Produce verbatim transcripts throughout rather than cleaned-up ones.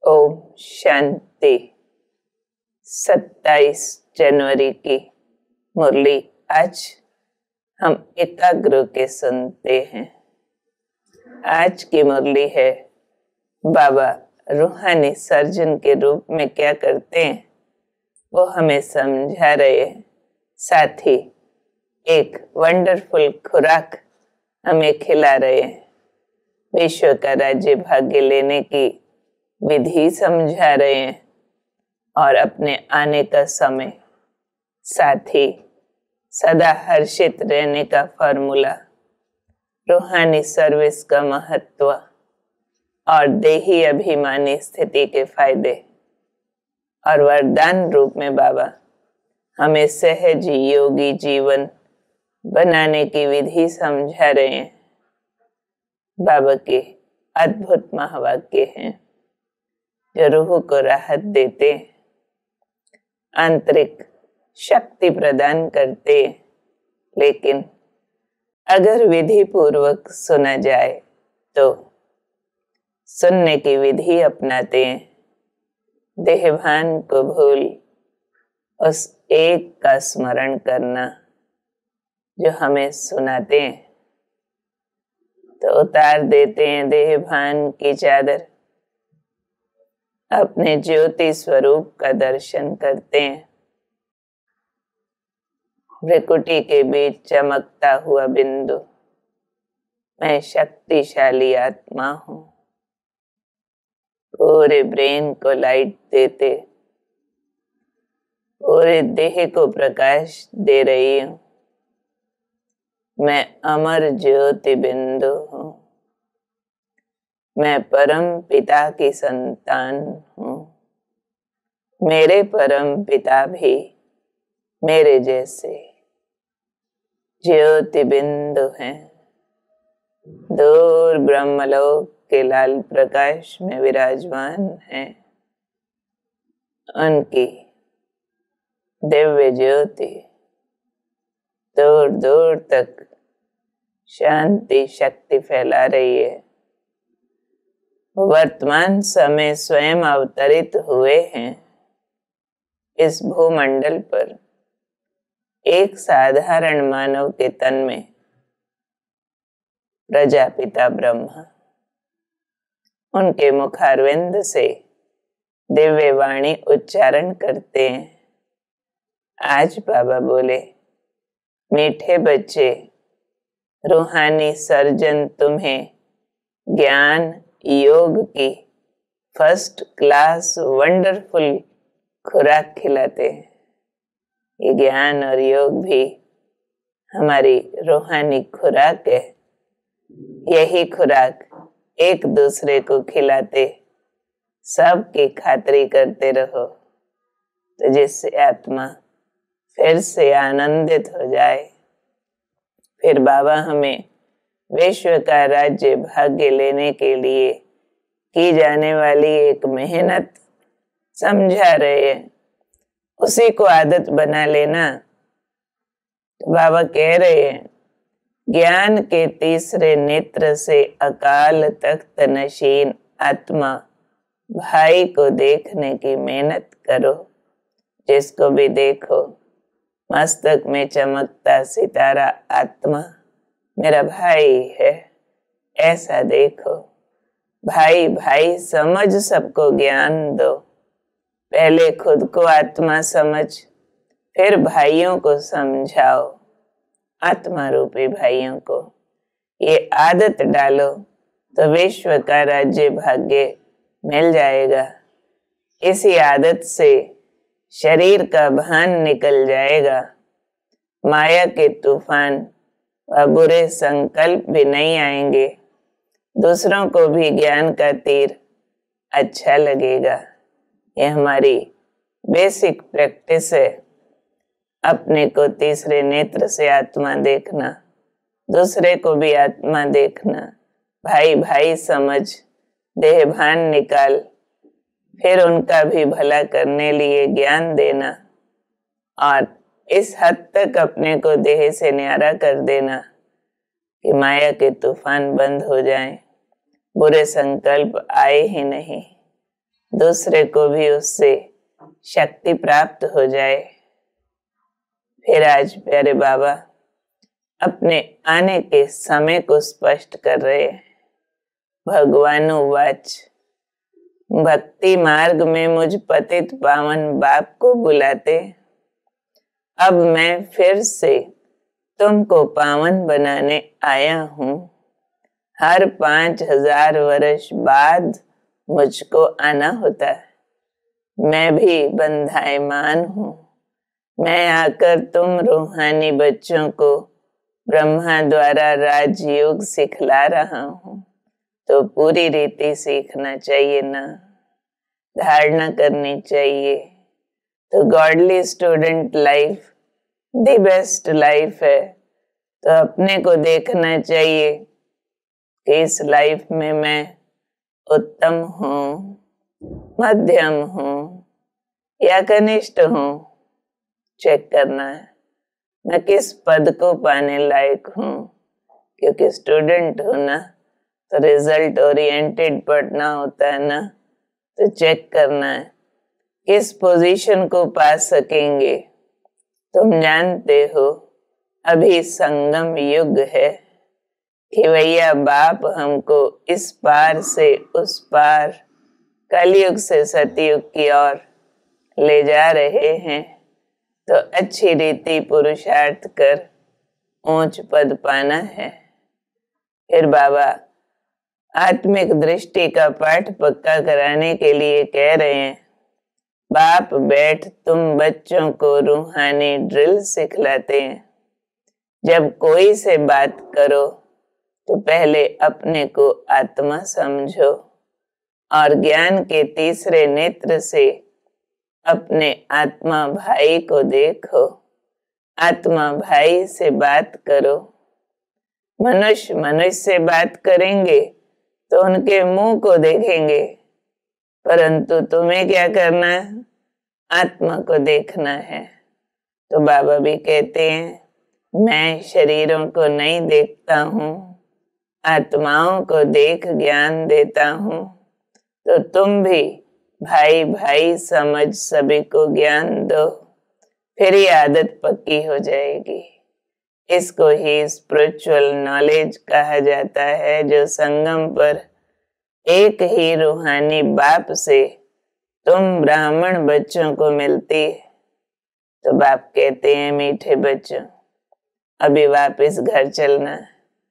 ओम शांति। सत्ताईस जनवरी की मुरली आज हम एकाग्र के सुनते हैं। आज की मुरली है, बाबा रूहानी सर्जन के रूप में क्या करते हैं वो हमें समझा रहे हैं। साथ ही एक वंडरफुल खुराक हमें खिला रहे हैं। विश्व का राज्य भाग्य लेने की विधि समझा रहे हैं और अपने आने का समय, साथ ही सदा हर्षित रहने का फॉर्मूला, रूहानी सर्विस का महत्व और देही अभिमानी स्थिति के फायदे और वरदान रूप में बाबा हमें सहज योगी जीवन बनाने की विधि समझा रहे हैं। बाबा के अद्भुत महावाक्य हैं जो रूह को राहत देते, आंतरिक शक्ति प्रदान करते। लेकिन अगर विधि पूर्वक सुना जाए तो सुनने की विधि अपनाते हैं, देहभान को भूल उस एक का स्मरण करना जो हमें सुनाते हैं, तो उतार देते हैं देहभान की चादर, अपने ज्योति स्वरूप का दर्शन करते हैं। भ्रिकुटी के बीच चमकता हुआ बिंदु, मैं शक्तिशाली आत्मा हूँ। पूरे ब्रेन को लाइट देते, पूरे देह को प्रकाश दे रही हूँ। मैं अमर ज्योति बिंदु हूँ। मैं परम पिता की संतान हूँ। मेरे परम पिता भी मेरे जैसे ज्योति बिंदु हैं। दूर ब्रह्मलोक के लाल प्रकाश में विराजमान हैं। उनकी दिव्य ज्योति दूर दूर तक शांति शक्ति फैला रही है। वर्तमान समय स्वयं अवतरित हुए हैं इस भूमंडल पर एक साधारण मानव के तन में। प्रजापिता ब्रह्मा उनके मुखारविंद से दिव्य वाणी उच्चारण करते हैं। आज बाबा बोले, मीठे बच्चे, रूहानी सर्जन तुम्हें ज्ञान योग की फर्स्ट क्लास वंडरफुल खुराक खिलाते हैं। ये ज्ञान और योग भी हमारी रूहानी खुराक है। यही खुराक एक दूसरे को खिलाते, सबकी खातिरी करते रहो, तो जिससे आत्मा फिर से आनंदित हो जाए। फिर बाबा हमें विश्व का राज्य भाग्य लेने के लिए की जाने वाली एक मेहनत समझा रहे हैं। उसी को आदत बना लेना। तो बाबा कह रहे हैं, ज्ञान के तीसरे नेत्र से अकाल तख्त नशीन आत्मा भाई को देखने की मेहनत करो। जिसको भी देखो, मस्तक में चमकता सितारा आत्मा मेरा भाई है, ऐसा देखो। भाई भाई समझ सबको ज्ञान दो। पहले खुद को आत्मा समझ, फिर भाइयों को समझाओ, आत्मा रूपी भाइयों को। ये आदत डालो तो विश्व का राज्य भाग्य मिल जाएगा। इसी आदत से शरीर का भान निकल जाएगा। माया के तूफान व बुरे संकल्प भी नहीं आएंगे। दूसरों को भी ज्ञान का तीर अच्छा लगेगा। ये हमारी बेसिक प्रैक्टिस है। अपने को तीसरे नेत्र से आत्मा देखना, दूसरे को भी आत्मा देखना, भाई भाई समझ, देहभान निकाल, फिर उनका भी भला करने लिए ज्ञान देना और इस हद तक अपने को देह से न्यारा कर देना कि माया के तूफान बंद हो जाएं, बुरे संकल्प आए ही नहीं। दूसरे को भी उससे शक्ति प्राप्त हो जाए। फिर आज प्यारे बाबा अपने आने के समय को स्पष्ट कर रहे हैं। भगवानुवाच, भक्ति मार्ग में मुझ पतित पावन बाप को बुलाते, अब मैं फिर से तुमको पावन बनाने आया हूँ। हर पांच हजार वर्ष बाद मुझको आना होता है। मैं भी बंधायमान हूँ। मैं आकर तुम रूहानी बच्चों को ब्रह्मा द्वारा राजयोग सिखला रहा हूँ, तो पूरी रीति सीखना चाहिए ना, धारणा करनी चाहिए। तो godly student life the best life है। तो अपने को देखना चाहिए कि इस लाइफ में मैं उत्तम हूँ, मध्यम हूँ या कनिष्ठ हूँ। चेक करना है मैं किस पद को पाने लायक हूँ, क्योंकि स्टूडेंट हो ना, तो रिजल्ट ओरिएंटेड पढ़ना होता है ना। तो चेक करना है किस पोजीशन को पा सकेंगे। तुम जानते हो अभी संगम युग है कि भैया बाप हमको इस पार से उस पार, कलयुग से सतयुग की ओर ले जा रहे हैं। तो अच्छी रीति पुरुषार्थ कर ऊंच पद पाना है। फिर बाबा आत्मिक दृष्टि का पाठ पक्का कराने के लिए कह रहे हैं, बाप बैठ तुम बच्चों को रूहानी ड्रिल सिखलाते हैं। जब कोई से बात करो तो पहले अपने को आत्मा समझो और ज्ञान के तीसरे नेत्र से अपने आत्मा भाई को देखो। आत्मा भाई से बात करो। मनुष्य मनुष्य से बात करेंगे तो उनके मुंह को देखेंगे, परंतु तुम्हें क्या करना है? आत्मा को देखना है। तो बाबा भी कहते हैं, मैं शरीरों को नहीं देखता हूँ, आत्माओं को देख ज्ञान देता हूँ। तो तुम भी भाई भाई समझ सभी को ज्ञान दो, फिर ये आदत पक्की हो जाएगी। इसको ही स्पिरिचुअल नॉलेज कहा जाता है, जो संगम पर एक ही रूहानी बाप से तुम ब्राह्मण बच्चों को मिलती है। तो बाप कहते हैं, मीठे बच्चों अभी वापस घर चलना,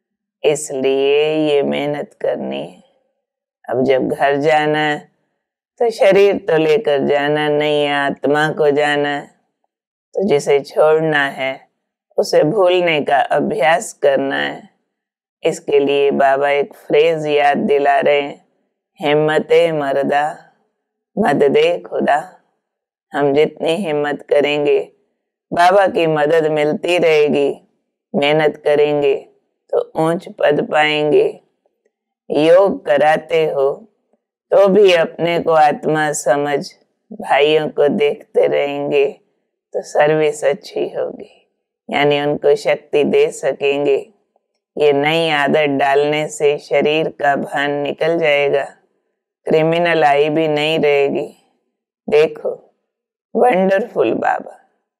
इसलिए ये मेहनत करनी है। अब जब घर जाना है तो शरीर तो लेकर जाना नहीं है, आत्मा को जाना है। तो जिसे छोड़ना है उसे भूलने का अभ्यास करना है। इसके लिए बाबा एक फ्रेज याद दिला रहे हैं, हिम्मते मर्दा मददे खुदा। हम जितनी हिम्मत करेंगे बाबा की मदद मिलती रहेगी। मेहनत करेंगे तो ऊंच पद पाएंगे। योग कराते हो तो भी अपने को आत्मा समझ भाइयों को देखते रहेंगे तो सर्विस अच्छी होगी, यानी उनको शक्ति दे सकेंगे। ये नई आदत डालने से शरीर का भान निकल जाएगा, क्रिमिनल आई भी नहीं रहेगी। देखो वंडरफुल बाबा,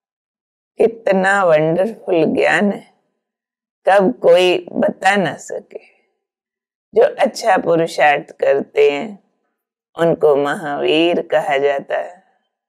कितना वंडरफुल ज्ञान है, कब कोई बता ना सके। जो अच्छा पुरुषार्थ करते हैं उनको महावीर कहा जाता है।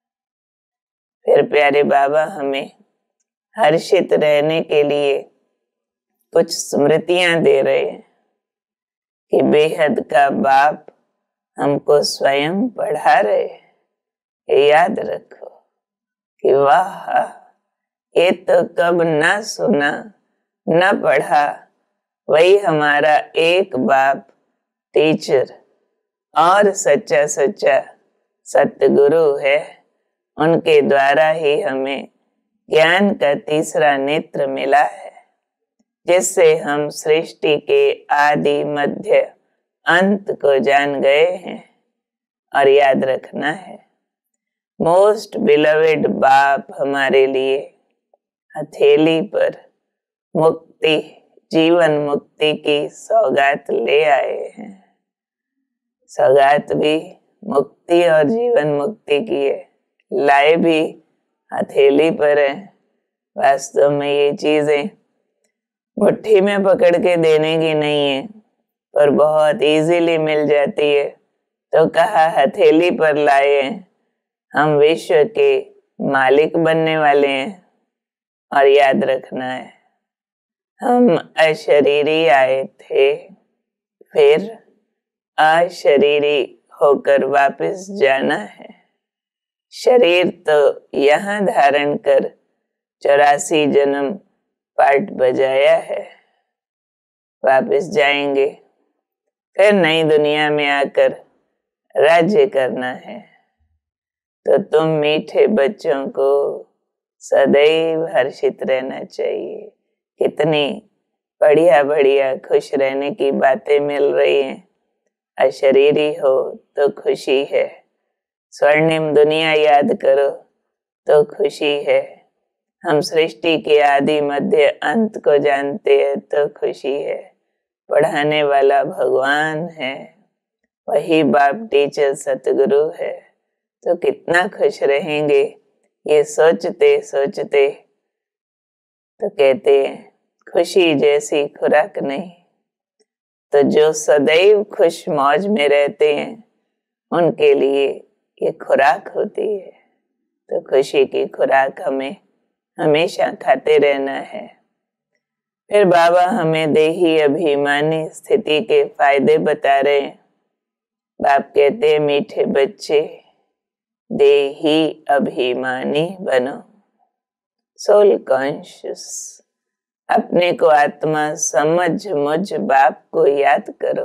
फिर प्यारे बाबा हमें हर्षित रहने के लिए कुछ स्मृतियां दे रहे हैं कि बेहद का बाप हमको स्वयं पढ़ा रहे हैं। याद रखो कि वाह, ये तो कब ना सुना ना पढ़ा, वही हमारा एक बाप टीचर और सच्चा सच्चा सतगुरु है। उनके द्वारा ही हमें ज्ञान का तीसरा नेत्र मिला है, जिससे हम सृष्टि के आदि मध्य अंत को जान गए हैं। और याद रखना है, मोस्ट बिलवेड बाप हमारे लिए हथेली पर मुक्ति, जीवन मुक्ति की सौगात ले आए हैं। सौगात भी मुक्ति और जीवन मुक्ति की है, लाए भी हथेली पर है। वास्तव में ये चीजें मुट्ठी में पकड़ के देने की नहीं है, पर बहुत इजीली मिल जाती है। तो कहा हथेली पर लाए हैं, हम विश्व के मालिक बनने वाले हैं। और याद रखना है, हम अशरीरी आए थे, फिर अशरीरी होकर वापस जाना है। शरीर तो यहाँ धारण कर चौरासी जन्म पाठ बजाया है, वापस जाएंगे, फिर नई दुनिया में आकर राज्य करना है। तो तुम मीठे बच्चों को सदैव हर्षित रहना चाहिए। कितनी बढ़िया बढ़िया खुश रहने की बातें मिल रही हैं। अशरीरी हो तो खुशी है, स्वर्णिम दुनिया याद करो तो खुशी है, हम सृष्टि के आदि मध्य अंत को जानते हैं तो खुशी है, पढ़ाने वाला भगवान है, वही बाप टीचर सतगुरु है, तो कितना खुश रहेंगे। ये सोचते सोचते तो कहते हैं खुशी जैसी खुराक नहीं। तो जो सदैव खुश मौज में रहते हैं उनके लिए ये खुराक होती है। तो खुशी की खुराक हमें हमेशा खाते रहना है। फिर बाबा हमें देही अभिमानी स्थिति के फायदे बता रहे हैं। बाप कहते हैं मीठे बच्चे देही अभिमानी बनो, सोल कॉन्शियस, अपने को आत्मा समझ मुझ बाप को याद करो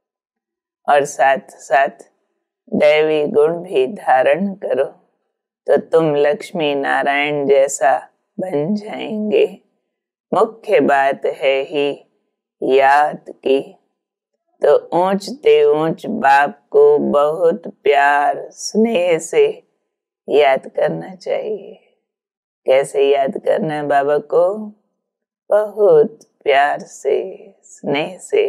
और साथ साथ दैवी गुण भी धारण करो, तो तुम लक्ष्मी नारायण जैसा बन जाएंगे। मुख्य बात है ही याद की। तो ऊंचते ऊंच बाप को बहुत प्यार स्नेह से याद करना चाहिए। कैसे याद करना है बाबा को? बहुत प्यार से, स्नेह से।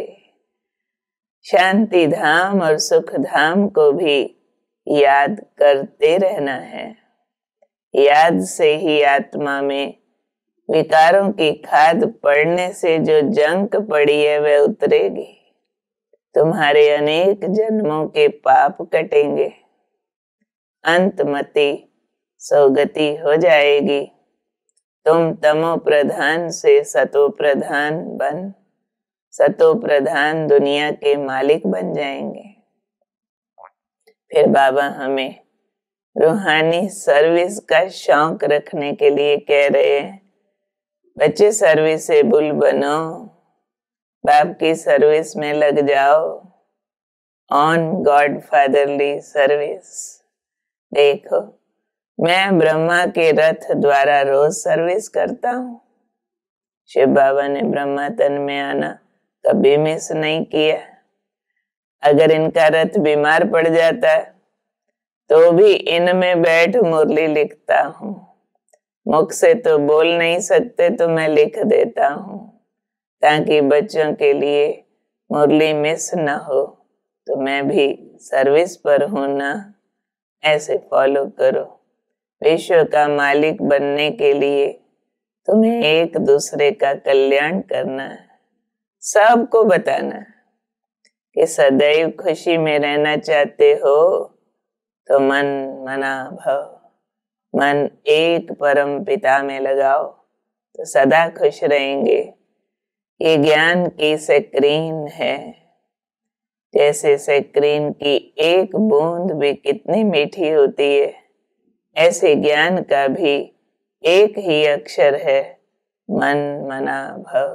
शांति धाम और सुख धाम को भी याद करते रहना है। याद से ही आत्मा में विकारों की खाद पड़ने से जो जंक पड़ी है वह उतरेगी। तुम्हारे अनेक जन्मों के पाप कटेंगे, अंतमति सौगति हो जाएगी। तुम तमो प्रधान से सतो प्रधान बन सतो प्रधान दुनिया के मालिक बन जाएंगे। फिर बाबा हमें रूहानी सर्विस का शौक रखने के लिए कह रहे हैं, बच्चे सर्विसेबल बनो, बाप की सर्विस में लग जाओ, ऑन गॉड फादरली सर्विस। देखो मैं ब्रह्मा के रथ द्वारा रोज सर्विस करता हूँ। शिव बाबा ने ब्रह्मा तन में आना कभी मिस नहीं किया। अगर इनका रथ बीमार पड़ जाता है तो भी इनमें बैठ मुरली लिखता हूँ। मुख से तो बोल नहीं सकते तो मैं लिख देता हूँ, ताकि बच्चों के लिए मुरली मिस न हो। तो मैं भी सर्विस पर हूँ ना, ऐसे फॉलो करो। विश्व का मालिक बनने के लिए तुम्हें एक दूसरे का कल्याण करना है, सबको बताना कि सदैव खुशी में रहना चाहते हो तो मन मना भव, मन एक परम पिता में लगाओ तो सदा खुश रहेंगे। ये ज्ञान की स्क्रीन है, जैसे स्क्रीन की एक बूंद भी कितनी मीठी होती है, ऐसे ज्ञान का भी एक ही अक्षर है, मन मना भव।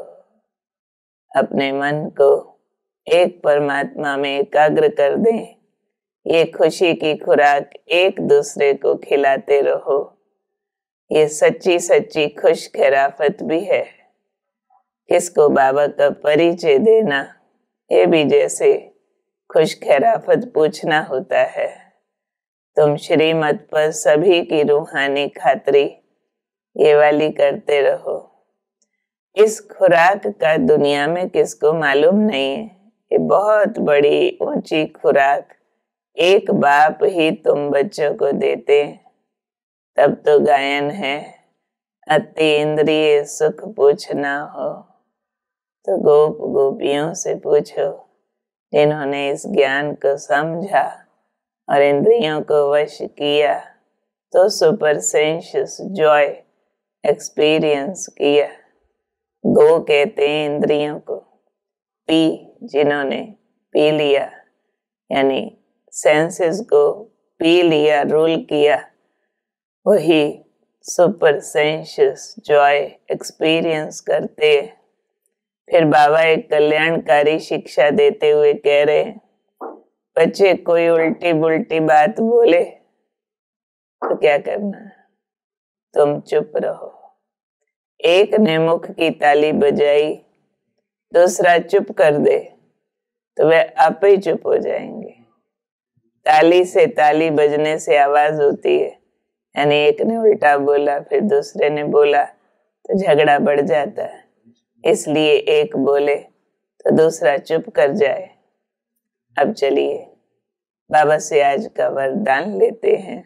अपने मन को एक परमात्मा में एकाग्र कर दें। ये खुशी की खुराक एक दूसरे को खिलाते रहो। ये सच्ची सच्ची खुश खैराफत भी है। किसको बाबा का परिचय देना, ये भी जैसे खुश खैराफत पूछना होता है। तुम श्रीमत पर सभी की रूहानी खातरी ये वाली करते रहो। इस खुराक का दुनिया में किसको मालूम नहीं है। ये बहुत बड़ी ऊंची खुराक एक बाप ही तुम बच्चों को देते, तब तो गायन है अति इंद्रिय सुख पूछना हो। तो गोप गोपियों से पूछो जिन्होंने इस ज्ञान को समझा और इंद्रियों को वश किया, तो सुपर सेंशियस जॉय एक्सपीरियंस किया। गो कहते हैं इंद्रियों को, पी जिन्होंने पी लिया यानी सेंसेस को पी लिया, रूल किया, वही सुपर सेंशियस जॉय एक्सपीरियंस करते। फिर बाबा एक कल्याणकारी शिक्षा देते हुए कह रहे हैं, बच्चे कोई उल्टी बुल्टी बात बोले तो क्या करना, तुम चुप रहो। एक ने मुख की ताली बजाई, दूसरा चुप कर दे तो वे आप ही चुप हो जाएंगे। ताली से ताली बजने से आवाज होती है, यानी एक ने उल्टा बोला फिर दूसरे ने बोला तो झगड़ा बढ़ जाता है। इसलिए एक बोले तो दूसरा चुप कर जाए। अब चलिए बाबा से आज का वरदान लेते हैं।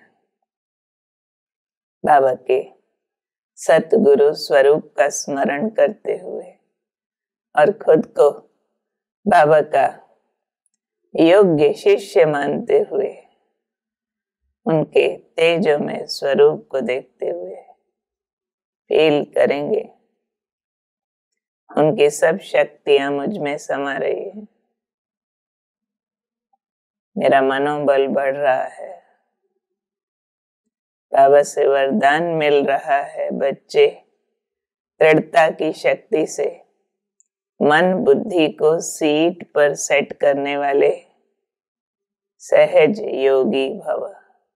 बाबा के सतगुरु स्वरूप का स्मरण करते हुए और खुद को बाबा का योग्य शिष्य मानते हुए, उनके तेजोमय स्वरूप को देखते हुए फील करेंगे उनकी सब शक्तियां मुझ में समा रही है। मेरा मनोबल बढ़ रहा है। बाबा से वरदान मिल रहा है, बच्चे दृढ़ता की शक्ति से मन बुद्धि को सीट पर सेट करने वाले सहज योगी भव।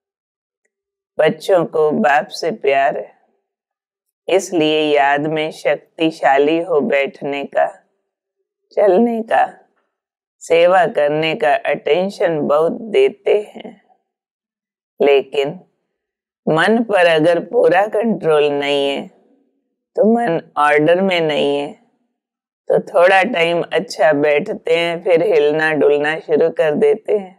बच्चों को बाप से प्यार है, इसलिए याद में शक्तिशाली हो बैठने का, चलने का, सेवा करने का अटेंशन बहुत देते हैं। लेकिन मन पर अगर पूरा कंट्रोल नहीं है, तो मन ऑर्डर में नहीं है, तो थोड़ा टाइम अच्छा बैठते हैं, फिर हिलना डुलना शुरू कर देते हैं।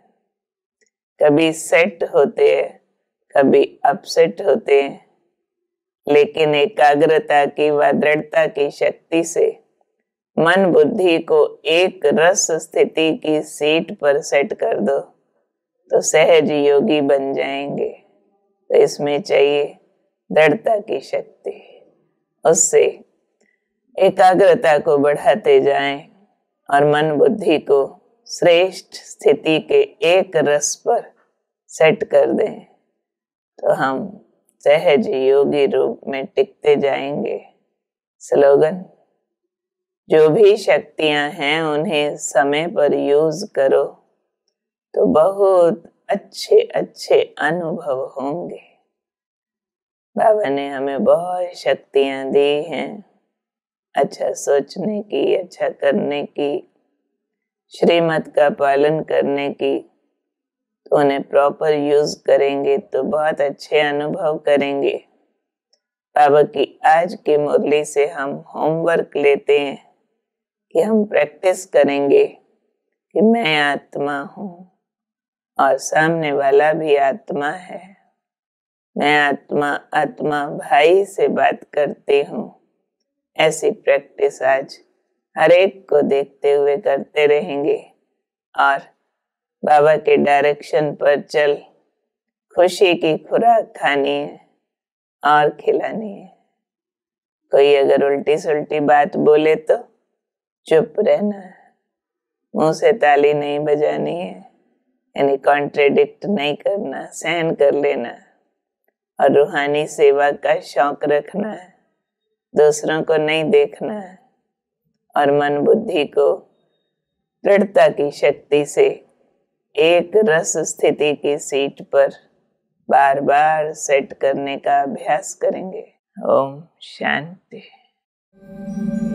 कभी सेट होते हैं, कभी अपसेट होते हैं, लेकिन एकाग्रता की व दृढ़ता की शक्ति से मन बुद्धि को एक रस स्थिति की सीट पर सेट कर दो तो सहज योगी बन जाएंगे। तो इसमें चाहिए दृढ़ता की शक्ति, उससे एकाग्रता को बढ़ाते जाएं और मन बुद्धि को श्रेष्ठ स्थिति के एक रस पर सेट कर दें, तो हम सहज योगी रूप में टिकते जाएंगे। स्लोगन, जो भी शक्तियां हैं उन्हें समय पर यूज करो तो बहुत अच्छे अच्छे अनुभव होंगे। बाबा ने हमें बहुत शक्तियां दी हैं, अच्छा सोचने की, अच्छा करने की, श्रीमत का पालन करने की। तो उन्हें प्रॉपर यूज करेंगे तो बहुत अच्छे अनुभव करेंगे। बाबा की आज की मुरली से हम होमवर्क लेते हैं कि हम प्रैक्टिस करेंगे कि मैं आत्मा हूँ और सामने वाला भी आत्मा है। मैं आत्मा आत्मा भाई से बात करती हूँ। ऐसी प्रैक्टिस आज हर एक को देखते हुए करते रहेंगे और बाबा के डायरेक्शन पर चल खुशी की खुराक खानी है और खिलानी है। कोई अगर उल्टी सुल्टी बात बोले तो चुप रहना है, मुंह से ताली नहीं बजानी है, यानी कॉन्ट्रेडिक्ट नहीं करना, सहन कर लेना और रूहानी सेवा का शौक रखना है, दूसरों को नहीं देखना है और मन बुद्धि को दृढ़ता की शक्ति से एक रस स्थिति की सीट पर बार बार सेट करने का अभ्यास करेंगे। ओम शांति।